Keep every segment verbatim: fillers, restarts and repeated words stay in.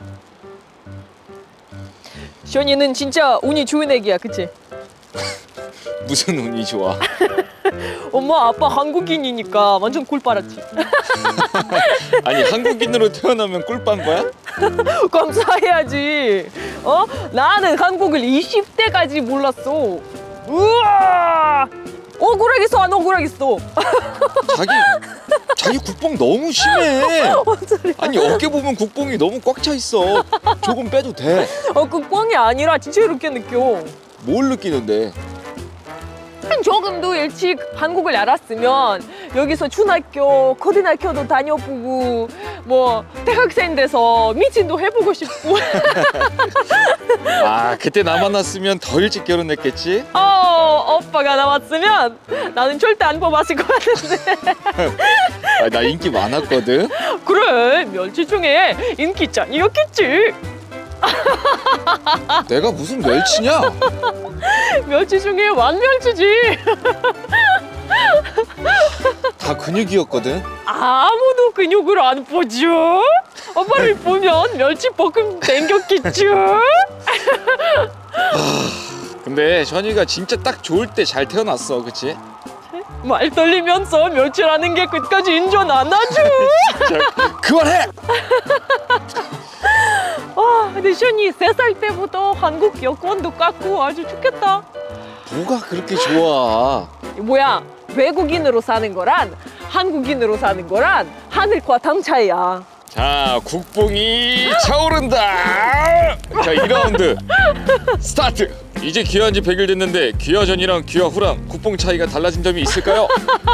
시원이는 진짜 운이 좋은 애기야, 그치? 무슨 운이 좋아? 엄마 아빠 한국인이니까 완전 꿀 빨았지. 아니 한국인으로 태어나면 꿀 빤 거야? 감사해야지. 어? 나는 한국을 이십 대까지 몰랐어. 우와! 억울하겠어, 안 억울하겠어? 자기 자기 국뽕 너무 심해. 아니 어깨 보면 국뽕이 너무 꽉 차 있어. 조금 빼도 돼. 어, 그 뻥이 아니라 진짜 이렇게 느껴. 뭘 느끼는데? 조금 더 일찍 한국을 알았으면 여기서 중학교, 고등학교도 다녀보고 뭐 대학생 돼서 미친도 해보고 싶고. 아 그때 나 만났으면 더 일찍 결혼했겠지? 어, 오빠가 나왔으면 나는 절대 안 뽑았을 것 같은데. 아, 나 인기 많았거든? 그래, 멸치 중에 인기 짱이었겠지. 내가 무슨 멸치냐? 멸치 중에 완멸치지. 다 근육이었거든? 아무도 근육을 안 보죠? 오빠를 보면 멸치 볶음 땡겼겠죠? 근데 션이가 진짜 딱 좋을 때 잘 태어났어, 그치? 말 떨리면서 멸치라는 게 끝까지 인정 안 하죠? 진짜 그만해! 와, 근데 션이 세 살 때부터 한국 여권도 깎고 아주 좋겠다. 뭐가 그렇게 좋아? 뭐야, 외국인으로 사는 거란 한국인으로 사는 거란 하늘과 땅 차이야. 자, 국뽕이 차오른다! 자, 이 라운드 스타트! 이제 귀화한 지 백 일 됐는데 귀화 전이랑 귀화 후랑 국뽕 차이가 달라진 점이 있을까요?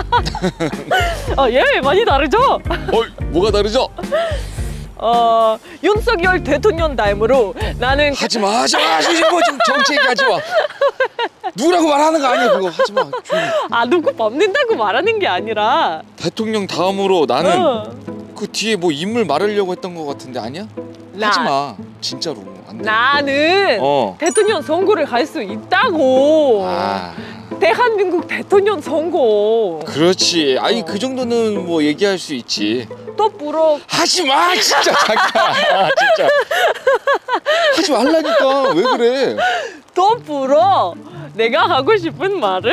아, 예, 많이 다르죠? 어, 뭐가 다르죠? 어, 윤석열 대통령 다음으로 나는 하지마, 하지마! 뭐 좀 정치 얘기하지 마! 누구라고 말하는 거 아니야, 그거 하지마! 아, 누구 뽑는다고 말하는 게 아니라 대통령 다음으로 나는 어. 그 뒤에 뭐 인물 말하려고 했던 거 같은데 아니야? 나, 하지마, 진짜로 안 돼. 나는 어. 대통령 선거를 할 수 있다고. 아, 대한민국 대통령 선거. 그렇지. 아니 어. 그 정도는 뭐 얘기할 수 있지. 또 부러. 하지마, 진짜 자기야, 진짜. 하지 말라니까. 왜 그래? 또 부러. 내가 하고 싶은 말은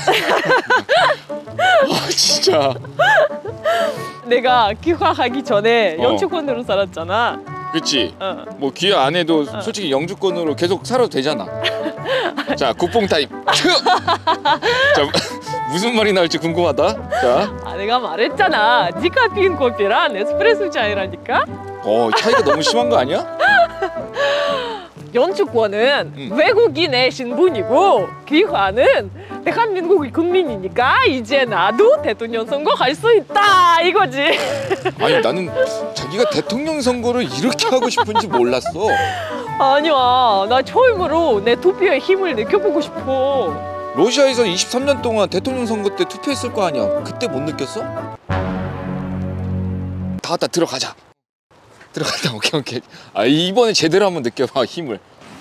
아, 진짜. 내가 귀화하기 전에 어. 영주권으로 살았잖아. 그렇지. 어. 뭐 귀화 안 해도 솔직히 영주권으로 계속 살아도 되잖아. 자, 국뽕 타임. 자, 무슨 말이 나올지 궁금하다. 자, 아, 내가 말했잖아. 니가 핀 커피랑 에스프레소 차이라니까. 어 차이가 너무 심한 거 아니야? 영주권은 음. 외국인의 신분이고 귀화는 대한민국 국민이니까 이제 나도 대통령 선거 할 수 있다 이거지. 아니 나는 자기가 대통령 선거를 이렇게 하고 싶은지 몰랐어. 아니야, 나 처음으로 내 투표의 힘을 느껴보고 싶어. 러시아에서 이십삼 년 동안 대통령 선거 때 투표했을 거 아니야. 그때 못 느꼈어? 다 왔다, 들어가자. 들어갔다. 오케이 오케이. 아 이번에 제대로 한번 느껴봐 힘을.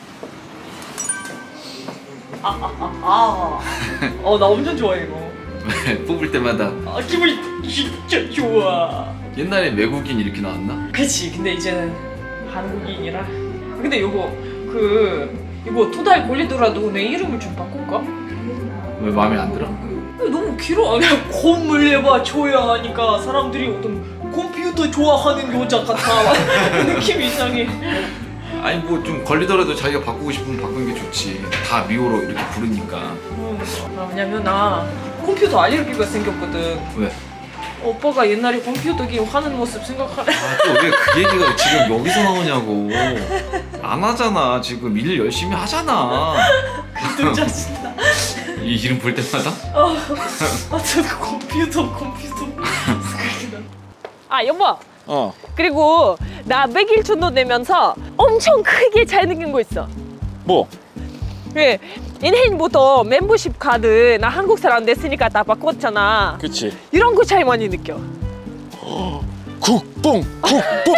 아, 어, 나 엄청 좋아해 이거. 뽑을 때마다 아, 기분이 진짜 좋아. 옛날에 외국인 이렇게 나왔나? 그치, 근데 이제는 한국인이라. 근데 이거 그 이거 두 달 걸리더라도 내 이름을 좀 바꿀까? 왜 마음에 안 들어? 너무 길어. 그냥 건물레바 좋아하니까 사람들이 어떤 컴퓨터 좋아하는 여자 같아. 그 느낌이 이상해. 아니 뭐 좀 걸리더라도 자기가 바꾸고 싶으면 바꾸는 게 좋지. 다 미호로 이렇게 부르니까. 음, 아, 왜냐면 나 컴퓨터 알레르기가 생겼거든. 왜? 오빠가 옛날에 컴퓨터 게임 하는 모습 생각하네. 아 또 왜 그 얘기가 지금 여기서 나오냐고. 안 하잖아. 지금 일 열심히 하잖아. 또 짜증나. 이 이름 볼 때마다? 아, 아, 저 컴퓨터 컴퓨터 생각이 나. 아, 여보. 어. 그리고 나 백일 정도 되면서 엄청 크게 잘 느낀 거 있어. 뭐? 그 인해인부터 멤버십 카드 나 한국 사람 됐으니까 다 바꿨잖아. 그치. 이런 거 차이 많이 느껴. 국뽕! 국뽕!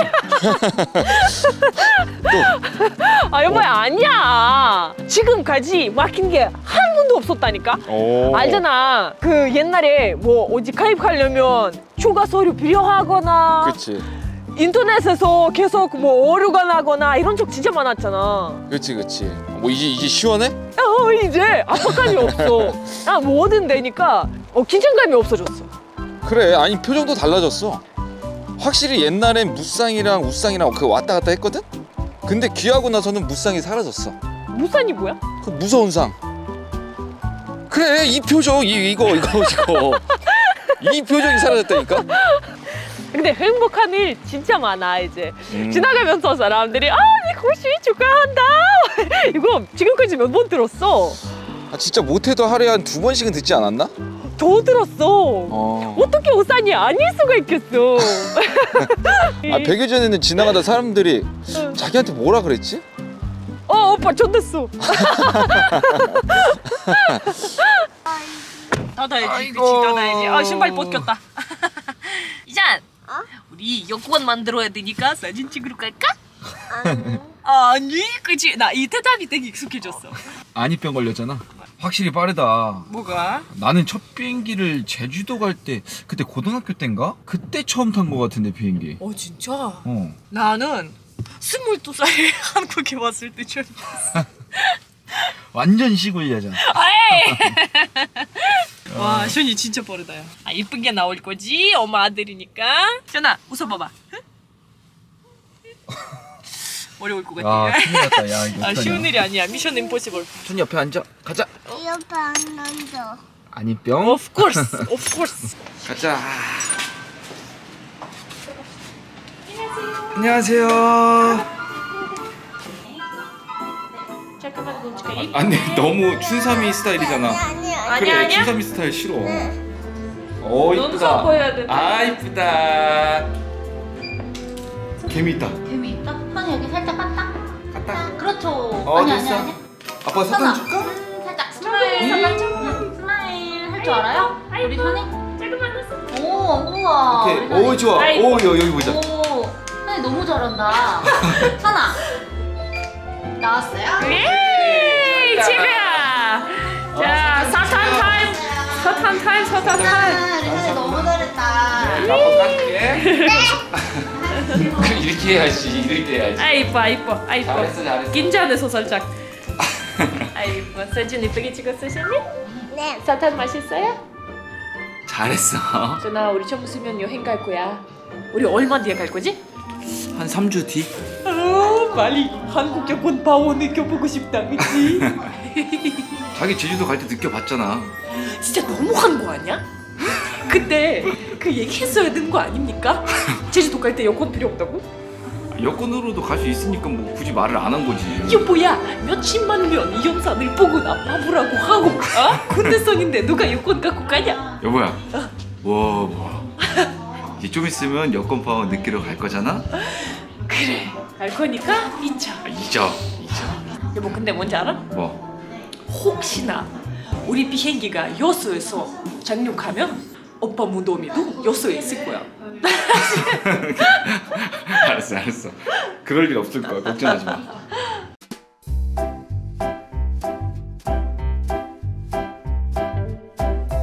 아, 여보야, 아니야. 지금까지 막힌 게 한 번도 없었다니까. 오. 알잖아. 그 옛날에 뭐 어디 가입하려면 추가 서류 필요하거나 그치. 인터넷에서 계속 뭐 오류가 나거나 이런 적 진짜 많았잖아. 그렇지 그렇지. 뭐 이제 이제 시원해? 어 이제 압박감이 없어. 아 뭐든 되니까 어, 긴장감이 없어졌어. 그래. 아니 표정도 달라졌어. 확실히 옛날엔 무쌍이랑 우쌍이랑 그 왔다 갔다 했거든? 근데 귀하고 나서는 무쌍이 사라졌어. 무쌍이 뭐야? 그 무서운 상. 그래 이 표정 이, 이거 이거 이거 이 표정이 사라졌다니까? 근데 행복한 일 진짜 많아 이제. 음. 지나가면서 사람들이 아 니코씨 축하한다. 이거 지금까지 몇 번 들었어. 아, 진짜 못해도 하루에 한 두 번씩은 듣지 않았나? 더 들었어. 어. 어떻게 우산이 아닐 수가 있겠어. 아 백일 전에는 지나가다 사람들이 응. 자기한테 뭐라 그랬지? 어 오빠 좋댔어. 닫아야지. 그치 닫아야지. 아 신발 벗겼다. 이잔. 어? 우리 여권 만들어야 되니까 사진 찍으러 갈까? 아니. 아니 그치 나 이 대답이 되게 익숙해졌어. 안이병 걸렸잖아. 확실히 빠르다. 뭐가? 나는 첫 비행기를 제주도 갈 때 그때 고등학교 때인가? 그때 처음 탄 거 같은데 비행기. 어 진짜? 어. 나는 스물두 살에 한국에 왔을 때 처음 봤어. 완전 시골이잖아. 와 션이 진짜 빠르다. 야. 아 이쁘게 나올 거지? 엄마 아들이니까. 션아 웃어봐봐. 어려울 것 같아. 야, 큰일 났다. 야, 이거 아 어떡하냐. 쉬운 일이 아니야. 미션 임포시블. 손 옆에 앉아. 가자. 이렇게 안 던져. 안이병. Of course, of course. 가자. 안녕하세요. 잠깐만 멈춰. 아니 너무 춘삼이 스타일이잖아. 아니 아니. 그래 아니야? 춘삼이 스타일 싫어. 오 눈썹 보여야 돼. 아 이쁘다. 개미 있다. 재미 있다? 선이 여기 살짝 깠다? 갔다. 그렇죠. 어 아니 됐어. 아니 아니. 아빠 사탕 줄까? 음, 살짝 스마일 살짝 음, 스마일 할 줄 알아요? 우리 선이? 조금만 했어. 오 우와. 오케이. 우리 선이. 오 좋아. 아이고. 오 여기, 여기 보자. 오 선이 너무 잘한다. 선아 나왔어요? 예, 친구야. 자, 사탕 타임. 사탕 타임, 사탕 타임. 아, 우리 선이 너무 잘했다. 아빠 깎게. 이렇게 해야지. 이렇게 해야지. 아 이뻐, 아 이뻐, 아 이뻐. 잘했어, 잘했어. 긴장해서 살짝. 아 이뻐. 사진 이쁘게 찍었어, 션이? 네. 사탕 맛있어요? 잘했어. 전아, 우리 좀 있으면 여행 갈 거야. 우리 얼마 뒤에 갈 거지? 한 삼 주 뒤? 아, 빨리 한국 여권 바오 느껴보고 싶다, 그치? 자기 제주도 갈 때 느껴봤잖아. 진짜 너무한 거 아니야? 그때 그 얘기했어야 되는 거 아닙니까? 제주도 갈 때 여권 필요 없다고? 여권으로도 갈 수 있으니까 뭐 굳이 말을 안 한 거지. 여보야, 몇십만 년 이 영상을 보고나 바보라고 하고 어? 군대성인데 누가 여권 갖고 가냐? 여보야. 와 뭐. 이제 좀 있으면 여권 파워 느끼러 갈 거잖아. 그래, 갈 거니까 잊자. 아, 잊어. 잊어. 여보, 근데 뭔지 알아? 뭐? 혹시나 우리 비행기가 여수에서 착륙하면 오빠 무덤이도 여수에 있을 거야. 알았어 알았어. 그럴 일 없을 거야. 걱정하지 마.